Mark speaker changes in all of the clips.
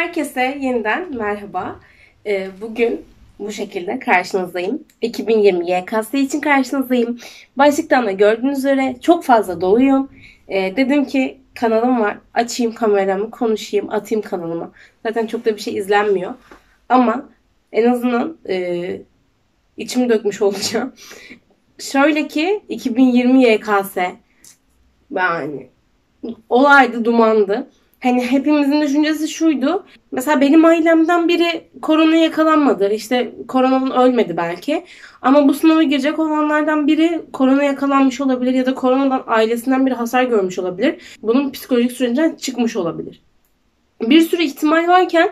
Speaker 1: Herkese yeniden merhaba. Bugün bu şekilde karşınızdayım. 2020 YKS için karşınızdayım. Başlıktan da gördüğünüz üzere çok fazla doluyum. Dedim ki kanalım var. Açayım kameramı, konuşayım, atayım kanalıma. Zaten çok da bir şey izlenmiyor. Ama en azından içimi dökmüş olacağım. Şöyle ki 2020 YKS yani olaydı, dumandı. Hani hepimizin düşüncesi şuydu. Mesela benim ailemden biri koronaya yakalanmadı. İşte koronadan ölmedi belki. Ama bu sınava girecek olanlardan biri korona yakalanmış olabilir ya da koronadan ailesinden biri hasar görmüş olabilir. Bunun psikolojik sürecinden çıkmış olabilir. Bir sürü ihtimal varken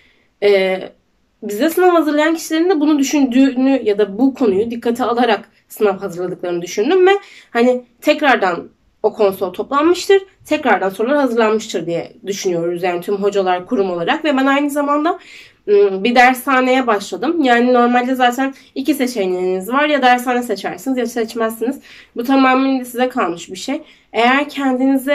Speaker 1: bize sınav hazırlayan kişilerin de bunu düşündüğünü ya da bu konuyu dikkate alarak sınav hazırladıklarını düşündüm ve hani tekrardan o konsol toplanmıştır, tekrardan sorular hazırlanmıştır diye düşünüyoruz yani tüm hocalar kurum olarak ve ben aynı zamanda bir dershaneye başladım. Yani normalde zaten iki seçeneğiniz var, ya dershane seçersiniz ya seçmezsiniz. Bu tamamen size kalmış bir şey. Eğer kendinize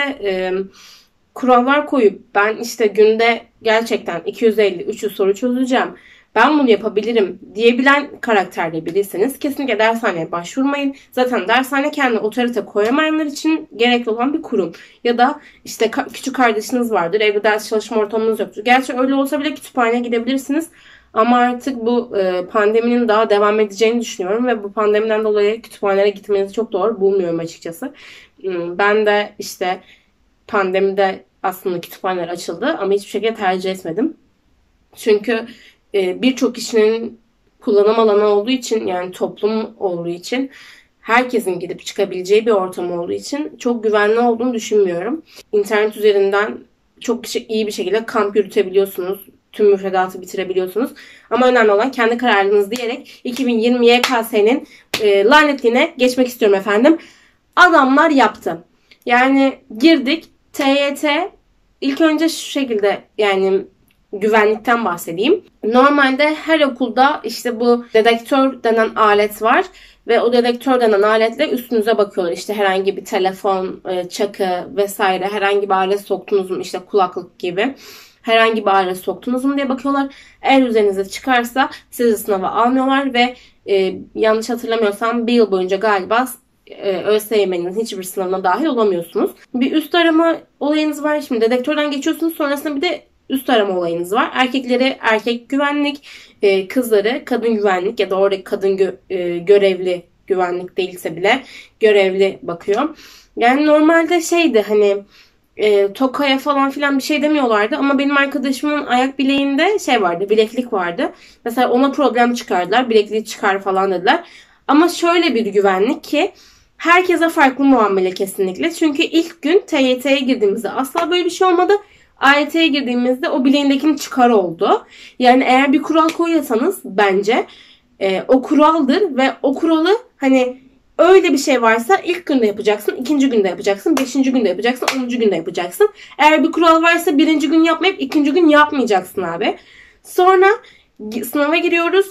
Speaker 1: kurallar koyup ben işte günde gerçekten 250-300 soru çözeceğim, ben bunu yapabilirim diyebilen karakterde biriyseniz kesinlikle dershaneye başvurmayın. Zaten dershane kendi otorite koyamayanlar için gerekli olan bir kurum. Ya da işte küçük kardeşiniz vardır, evde ders çalışma ortamınız yoktur. Gerçi öyle olsa bile kütüphaneye gidebilirsiniz. Ama artık bu pandeminin daha devam edeceğini düşünüyorum ve bu pandemiden dolayı kütüphanelere gitmenizi çok doğru bulmuyorum açıkçası. Ben de işte pandemide aslında kütüphaneler açıldı ama hiçbir şekilde tercih etmedim. Çünkü birçok kişinin kullanım alanı olduğu için, yani toplum olduğu için, herkesin gidip çıkabileceği bir ortam olduğu için çok güvenli olduğunu düşünmüyorum. İnternet üzerinden çok iyi bir şekilde kamp yürütebiliyorsunuz. Tüm müfredatı bitirebiliyorsunuz. Ama önemli olan kendi kararınız diyerek 2020 YKS'nin lanetliğine geçmek istiyorum efendim. Adamlar yaptı. Yani girdik. TYT ilk önce şu şekilde, yani güvenlikten bahsedeyim. Normalde her okulda işte bu dedektör denen alet var ve o dedektör denen aletle üstünüze bakıyorlar. İşte herhangi bir telefon, çakı vesaire herhangi bir alet soktunuz mu, işte kulaklık gibi herhangi bir alet soktunuz mu diye bakıyorlar. Eğer üzerinize çıkarsa sizi sınava almıyorlar ve yanlış hatırlamıyorsam bir yıl boyunca galiba ÖSYM'nin hiçbir sınavına dahil olamıyorsunuz. Bir üst arama olayınız var. Şimdi dedektörden geçiyorsunuz. Sonrasında bir de üst arama olayınız var. Erkekleri erkek güvenlik, kızları kadın güvenlik ya da oradaki kadın görevli güvenlik değilse bile görevli bakıyor. Yani normalde şeydi hani tokaya falan filan bir şey demiyorlardı ama benim arkadaşımın ayak bileğinde şey vardı, bileklik vardı. Mesela ona problem çıkardılar. Bilekliği çıkar falan dediler. Ama şöyle bir güvenlik ki herkese farklı muamele kesinlikle. Çünkü ilk gün TYT'ye girdiğimizde asla böyle bir şey olmadı. AYT'ye girdiğimizde o bileğindekinin çıkar oldu. Yani eğer bir kural koyuyorsanız bence o kuraldır ve o kuralı hani öyle bir şey varsa ilk günde yapacaksın, ikinci günde yapacaksın, beşinci günde yapacaksın, 10. günde yapacaksın. Eğer bir kural varsa birinci gün yapmayıp ikinci gün yapmayacaksın abi. Sonra sınava giriyoruz.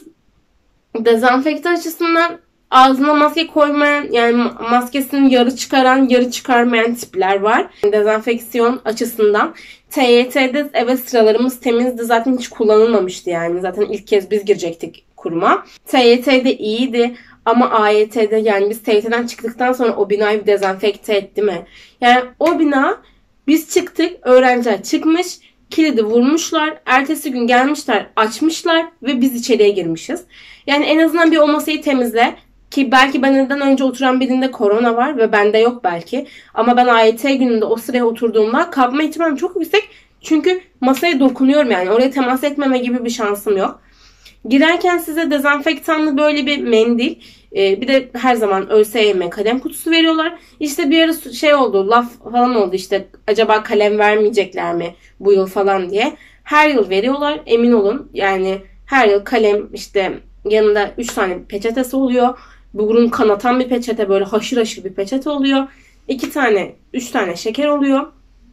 Speaker 1: Dezenfekte açısından ağzına maske koymayan, yani maskesini yarı çıkaran, yarı çıkarmayan tipler var. Dezenfeksiyon açısından TYT'de evet sıralarımız temizdi. Zaten hiç kullanılmamıştı yani. Zaten ilk kez biz girecektik kuruma. TYT'de iyiydi ama AYT'de, yani biz TYT'den çıktıktan sonra o binayı bir dezenfekte etti mi? Yani o bina, biz çıktık, öğrenciler çıkmış, kilidi vurmuşlar. Ertesi gün gelmişler, açmışlar ve biz içeriye girmişiz. Yani en azından bir o masayı temizle. Ki belki benden önce oturan birinde korona var ve bende yok belki. Ama ben AYT gününde o sıraya oturduğumda kapma ihtimalim çok yüksek. Çünkü masaya dokunuyorum yani. Oraya temas etmeme gibi bir şansım yok. Girerken size dezenfektanlı böyle bir mendil, bir de her zaman ÖSYM kalem kutusu veriyorlar. İşte bir ara şey oldu, laf falan oldu, işte acaba kalem vermeyecekler mi bu yıl falan diye. Her yıl veriyorlar, emin olun. Yani her yıl kalem, işte yanında 3 tane peçetesi oluyor. Burun kanatan bir peçete, böyle haşır haşır bir peçete oluyor. 2 tane, 3 tane şeker oluyor.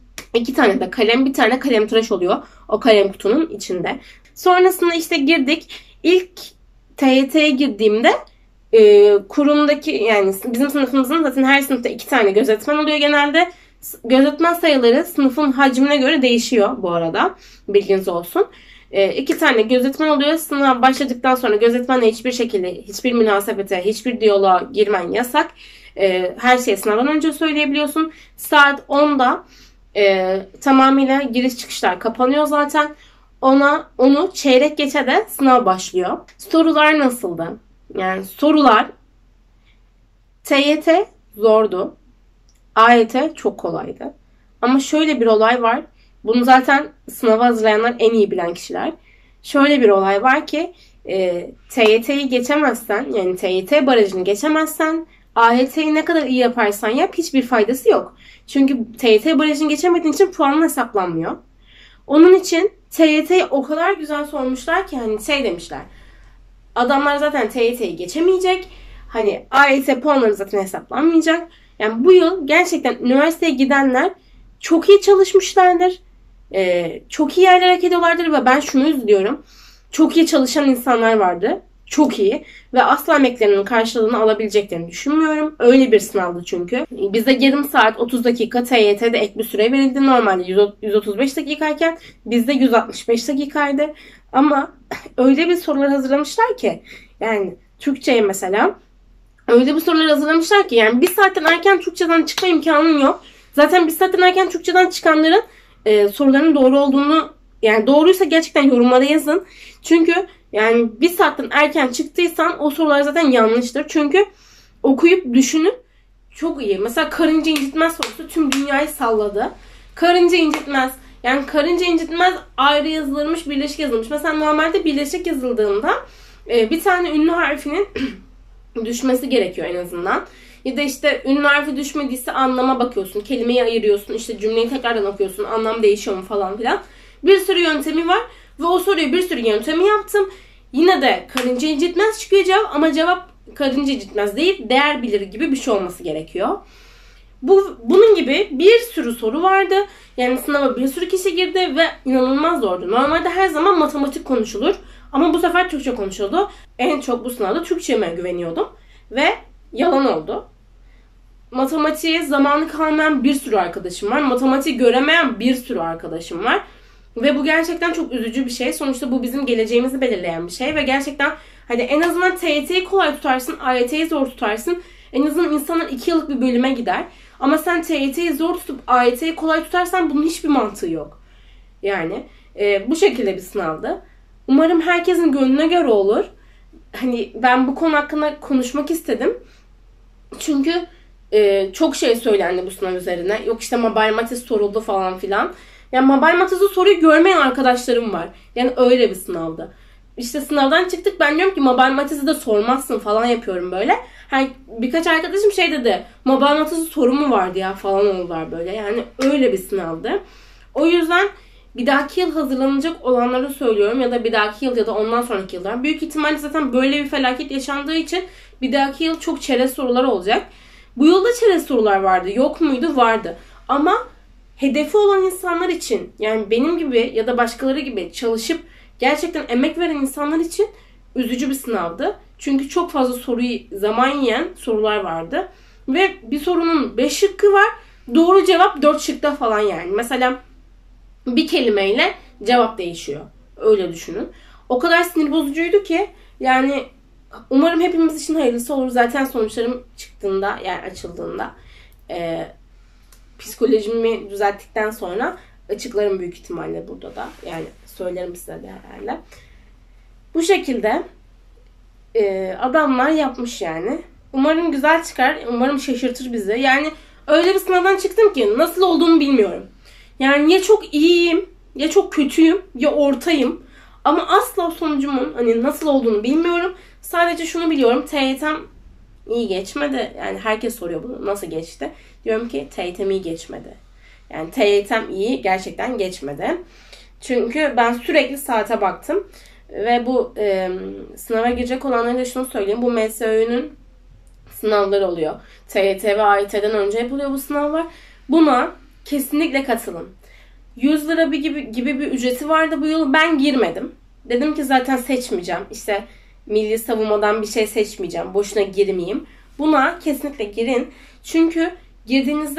Speaker 1: 2 tane de kalem, bir tane kalem tıraş oluyor o kalem kutunun içinde. Sonrasında işte girdik. İlk TYT'ye girdiğimde kurumdaki, yani bizim sınıfımızın zaten her sınıfta 2 tane gözetmen oluyor genelde. Gözetmen sayıları sınıfın hacmine göre değişiyor bu arada. Bilginiz olsun. 2 tane gözetmen oluyor. Sınav başladıktan sonra gözetmenle hiçbir şekilde, hiçbir münasebete, hiçbir diyaloğa girmen yasak. Her şeyi sınavdan önce söyleyebiliyorsun. Saat 10'da tamamıyla giriş çıkışlar kapanıyor zaten. Onu çeyrek geçe de sınav başlıyor. Sorular nasıldı? Yani sorular TYT zordu. AYT çok kolaydı. Ama şöyle bir olay var. Bunu zaten sınava hazırlayanlar en iyi bilen kişiler. Şöyle bir olay var ki TYT'yi geçemezsen, yani TYT barajını geçemezsen AYT'yi ne kadar iyi yaparsan yap hiçbir faydası yok. Çünkü TYT barajını geçemediğin için puanın hesaplanmıyor. Onun için TYT'yi o kadar güzel sormuşlar ki hani şey demişler. Adamlar zaten TYT'yi geçemeyecek. Hani AYT puanları zaten hesaplanmayacak. Yani bu yıl gerçekten üniversiteye gidenler çok iyi çalışmışlardır. Çok iyi yerler hak ediyorlardır ve ben şunu üzülüyorum. Çok iyi çalışan insanlar vardı. Çok iyi. Ve asla emeklerinin karşılığını alabileceklerini düşünmüyorum. Öyle bir sınavdı çünkü. Bize yarım saat 30 dakika TYT'de ek bir süre verildi. Normalde 135 dakikayken bizde 165 dakikaydı. Ama öyle bir sorular hazırlamışlar ki yani Türkçe'ye mesela öyle bir sorular hazırlamışlar ki yani bir saatten erken Türkçeden çıkma imkanın yok. Zaten bir saatten erken Türkçeden çıkanların soruların doğru olduğunu, yani doğruysa gerçekten yorumlara yazın. Çünkü yani bir saatten erken çıktıysan o sorular zaten yanlıştır. Çünkü okuyup düşünüp çok iyi. Mesela karınca incitmez sorusu tüm dünyayı salladı. Karınca incitmez. Yani karınca incitmez ayrı yazılırmış, birleşik yazılmış. Mesela normalde birleşik yazıldığında bir tane ünlü harfinin düşmesi gerekiyor en azından. Ya da işte ünlü harfi düşmediyse anlama bakıyorsun. Kelimeyi ayırıyorsun. İşte cümleyi tekrardan okuyorsun. Anlam değişiyor mu falan filan. Bir sürü yöntemi var. Ve o soruyu bir sürü yöntemi yaptım. Yine de karınca incitmez çıkıyor cevap. Ama cevap karınca incitmez değil, değer bilir gibi bir şey olması gerekiyor. Bunun gibi bir sürü soru vardı. Yani sınava bir sürü kişi girdi ve inanılmaz zordu. Normalde her zaman matematik konuşulur. Ama bu sefer Türkçe konuşuldu. En çok bu sınavda Türkçe'me güveniyordum. Ve yalan oldu. Matematiğe zamanı kalmayan bir sürü arkadaşım var. Matematiği göremeyen bir sürü arkadaşım var. Ve bu gerçekten çok üzücü bir şey. Sonuçta bu bizim geleceğimizi belirleyen bir şey. Ve gerçekten hani en azından TYT'yi kolay tutarsın, AYT'yi zor tutarsın. En azından insanlar 2 yıllık bir bölüme gider. Ama sen TYT'yi zor tutup AYT'yi kolay tutarsan bunun hiçbir mantığı yok. Yani bu şekilde bir sınavdı. Umarım herkesin gönlüne göre olur. Hani ben bu konu hakkında konuşmak istedim. Çünkü çok şey söylendi bu sınav üzerine. Yok işte Mabel Matiz soruldu falan filan. Yani Mabel Matiz'in soruyu görmeyen arkadaşlarım var. Yani öyle bir sınavdı. İşte sınavdan çıktık, ben diyorum ki Mabel Matiz'i de sormazsın falan yapıyorum böyle. Birkaç arkadaşım şey dedi. Mabel Matiz'in soru mu vardı ya falan oldular böyle. Yani öyle bir sınavdı. O yüzden bir dahaki yıl hazırlanacak olanları söylüyorum. Ya da bir dahaki yıl ya da ondan sonraki yıllar. Büyük ihtimalle zaten böyle bir felaket yaşandığı için bir dahaki yıl çok çerez sorular olacak. Bu yılda çerez sorular vardı. Yok muydu? Vardı. Ama hedefi olan insanlar için, yani benim gibi ya da başkaları gibi çalışıp gerçekten emek veren insanlar için üzücü bir sınavdı. Çünkü çok fazla soruyu zaman yiyen sorular vardı. Ve bir sorunun 5 şıkkı var. Doğru cevap 4 şıkta falan yani. Mesela bir kelimeyle cevap değişiyor. Öyle düşünün. O kadar sinir bozucuydu ki yani umarım hepimiz için hayırlısı olur. Zaten sonuçlarım çıktığında, yani açıldığında psikolojimi düzelttikten sonra açıklarım büyük ihtimalle burada da. Yani söylerim size de herhalde. Bu şekilde adamlar yapmış yani. Umarım güzel çıkar. Umarım şaşırtır bizi. Yani öyle bir sınavdan çıktım ki nasıl olduğumu bilmiyorum. Yani ya çok iyiyim, ya çok kötüyüm, ya ortayım. Ama asla sonucumun hani nasıl olduğunu bilmiyorum. Sadece şunu biliyorum. TYT'm iyi geçmedi. Yani herkes soruyor bunu. Nasıl geçti? Diyorum ki TYT'm iyi geçmedi. Yani TYT'm iyi gerçekten geçmedi. Çünkü ben sürekli saate baktım. Ve bu sınava girecek olanlara da şunu söyleyeyim. Bu MSÖ'nün sınavları oluyor. TYT ve AYT'den önce yapılıyor bu sınavlar. Buna kesinlikle katılın. 100 lira gibi bir ücreti vardı bu yıl. Ben girmedim. Dedim ki zaten seçmeyeceğim. İşte milli savunmadan bir şey seçmeyeceğim. Boşuna girmeyeyim. Buna kesinlikle girin. Çünkü girdiğinizde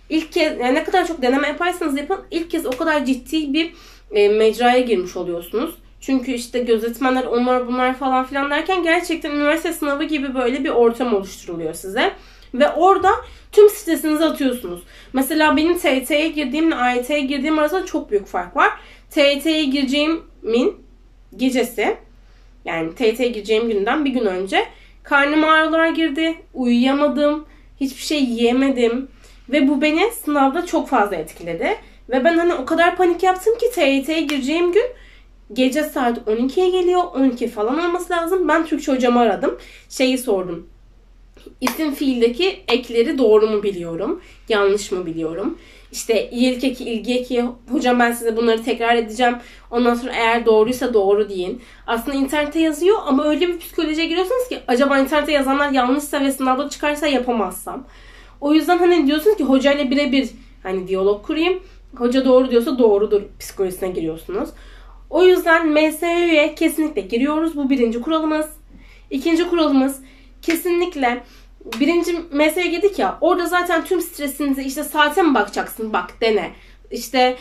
Speaker 1: ilk kez yani ne kadar çok deneme yaparsanız yapın ilk kez o kadar ciddi bir mecraya girmiş oluyorsunuz. Çünkü işte gözetmenler onlar bunlar falan filan derken gerçekten üniversite sınavı gibi böyle bir ortam oluşturuluyor size. Ve orada tüm stresinizi atıyorsunuz. Mesela benim TYT'ye girdiğimle AYT'ye girdiğim arasında çok büyük fark var. TYT'ye gireceğimin gecesi, yani TYT'ye gireceğim günden bir gün önce karnıma ağrılar girdi, uyuyamadım, hiçbir şey yiyemedim ve bu beni sınavda çok fazla etkiledi. Ve ben hani o kadar panik yaptım ki TYT'ye gireceğim gün gece saat 12'ye geliyor, 12 falan olması lazım. Ben Türkçe hocamı aradım, şeyi sordum. İsim fiildeki ekleri doğru mu biliyorum? Yanlış mı biliyorum? İşte iyilik eki, ilgi eki, hocam ben size bunları tekrar edeceğim. Ondan sonra eğer doğruysa doğru deyin. Aslında internette yazıyor ama öyle bir psikolojiye giriyorsunuz ki acaba internette yazanlar yanlışsa ve sınavda çıkarsa yapamazsam. O yüzden hani diyorsunuz ki hocayla birebir hani diyalog kurayım. Hoca doğru diyorsa doğrudur psikolojisine giriyorsunuz. O yüzden MSÜ'ye kesinlikle giriyoruz. Bu birinci kuralımız. İkinci kuralımız kesinlikle birinci MSÜ'ye girdik ya orada zaten tüm stresinizi işte saate mi bakacaksın bak dene. İşte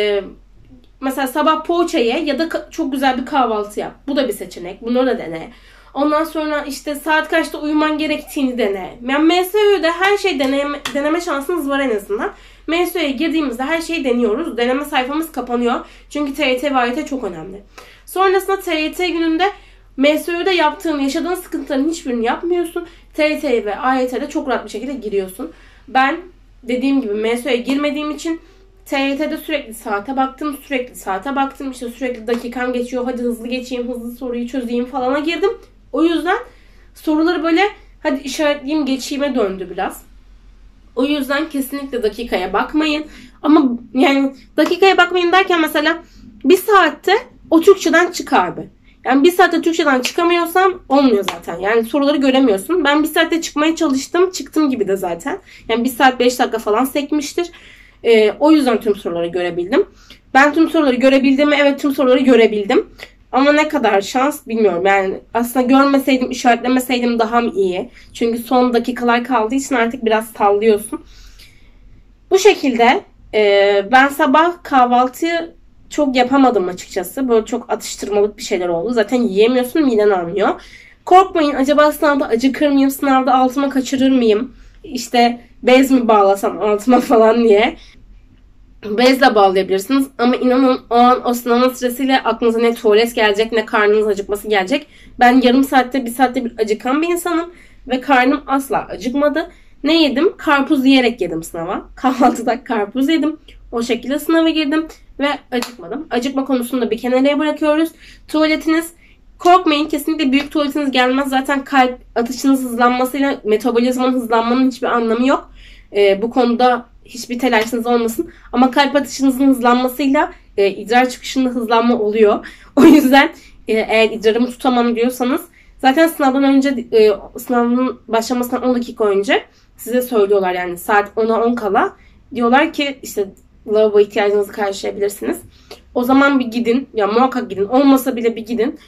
Speaker 1: mesela sabah poğaça ye ya da çok güzel bir kahvaltı yap. Bu da bir seçenek. Bunu da dene. Ondan sonra işte saat kaçta uyuman gerektiğini dene. Yani MSÜ'de her şey deneme şansınız var en azından. MSÜ'ye girdiğimizde her şeyi deniyoruz. Deneme sayfamız kapanıyor. Çünkü TYT ve AYT çok önemli. Sonrasında TYT gününde MSÜ'de yaptığın, yaşadığın sıkıntıların hiçbirini yapmıyorsun. TYT ve AYT'de çok rahat bir şekilde giriyorsun. Ben dediğim gibi MSÜ'ye girmediğim için TYT'de sürekli saate baktım. İşte sürekli dakikam geçiyor. Hadi hızlı geçeyim, hızlı soruyu çözeyim falana girdim. O yüzden soruları böyle hadi işaretleyeyim geçeyime döndü biraz. O yüzden kesinlikle dakikaya bakmayın. Ama yani dakikaya bakmayın derken mesela bir saatte o Türkçeden çık abi. Yani bir saatte Türkçeden çıkamıyorsan olmuyor zaten. Yani soruları göremiyorsun. Ben bir saatte çıkmaya çalıştım. Çıktım gibi de zaten. Yani 1 saat 5 dakika falan sekmiştir. O yüzden tüm soruları görebildim. Ben tüm soruları görebildim mi? Evet tüm soruları görebildim. Ama ne kadar şans bilmiyorum. Yani aslında görmeseydim, işaretlemeseydim daha mı iyi? Çünkü son dakikalar kaldığı için artık biraz sallıyorsun. Bu şekilde ben sabah kahvaltıyı çok yapamadım açıkçası. Böyle çok atıştırmalık bir şeyler oldu. Zaten yiyemiyorsun, miden almıyor. Korkmayın, acaba sınavda acıkır mıyım? Sınavda altıma kaçırır mıyım? İşte bez mi bağlasam altıma falan diye. Bezle bağlayabilirsiniz. Ama inanın o an o sınavın stresiyle aklınıza ne tuvalet gelecek ne karnınız acıkması gelecek. Ben yarım saatte 1 saatte bir acıkan bir insanım. Ve karnım asla acıkmadı. Ne yedim? Karpuz yiyerek yedim sınava. Kahvaltıda karpuz yedim. O şekilde sınava girdim. Ve acıkmadım. Acıkma konusunu da bir kenara bırakıyoruz. Tuvaletiniz, korkmayın, kesinlikle büyük tuvaletiniz gelmez. Zaten kalp atışınız hızlanmasıyla metabolizmanın hızlanmanın hiçbir anlamı yok. Bu konuda hiçbir telaşınız olmasın. Ama kalp atışınızın hızlanmasıyla idrar çıkışında hızlanma oluyor. O yüzden eğer idrarımı tutamam diyorsanız zaten sınavdan önce sınavın başlamasından 10 dakika önce size söylüyorlar, yani saat 10'a 10 kala diyorlar ki işte lavabo ihtiyacınızı karşılayabilirsiniz. O zaman bir gidin. Ya muhakkak gidin. Olmasa bile bir gidin.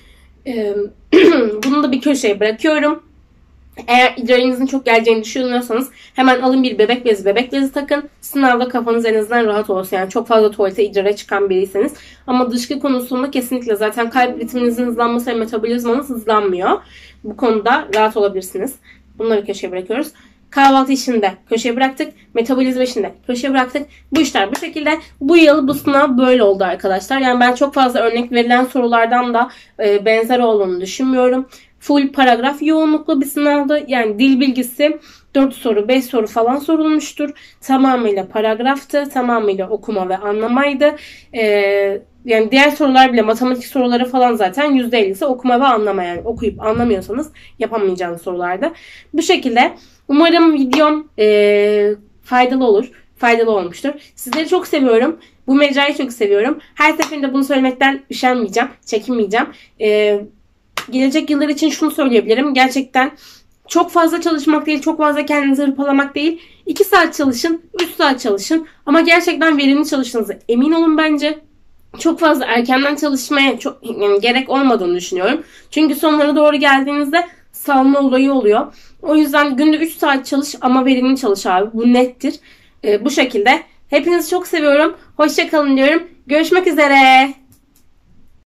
Speaker 1: Bunu da bir köşeye bırakıyorum. Eğer idrarınızın çok geleceğini düşünüyorsanız hemen alın bir bebek bezi. Bebek bezi takın. Sınavda kafanız en azından rahat olsun. Yani çok fazla tuvalete idrara çıkan biriyseniz. Ama dışkı konusunda kesinlikle zaten kalp ritminizin hızlanması ve metabolizmanız hızlanmıyor. Bu konuda rahat olabilirsiniz. Bunları köşeye bırakıyoruz. Kahvaltı işini de köşeye bıraktık. Metabolizma işini de köşeye bıraktık. Bu işler bu şekilde. Bu yıl bu sınav böyle oldu arkadaşlar. Yani ben çok fazla örnek verilen sorulardan da benzer olduğunu düşünmüyorum. Full paragraf yoğunluklu bir sınavdı. Yani dil bilgisi 4 soru 5 soru falan sorulmuştur. Tamamıyla paragraftı. Tamamıyla okuma ve anlamaydı. Yani diğer sorular bile, matematik soruları falan zaten %50'si okuma ve anlama. Yani okuyup anlamıyorsanız yapamayacağınız sorulardı. Bu şekilde umarım videom faydalı olur. Faydalı olmuştur. Sizleri çok seviyorum. Bu mecrayı çok seviyorum. Her seferinde bunu söylemekten üşenmeyeceğim. Çekinmeyeceğim. Gelecek yıllar için şunu söyleyebilirim. Gerçekten çok fazla çalışmak değil, çok fazla kendinizi hırpalamak değil. 2 saat çalışın, 3 saat çalışın. Ama gerçekten verimli çalıştığınıza emin olun bence. Çok fazla erkenden çalışmaya yani gerek olmadığını düşünüyorum. Çünkü sonlara doğru geldiğinizde salma olayı oluyor. O yüzden günde 3 saat çalış ama verimli çalış abi. Bu nettir. Bu şekilde. Hepinizi çok seviyorum. Hoşça kalın diyorum. Görüşmek üzere.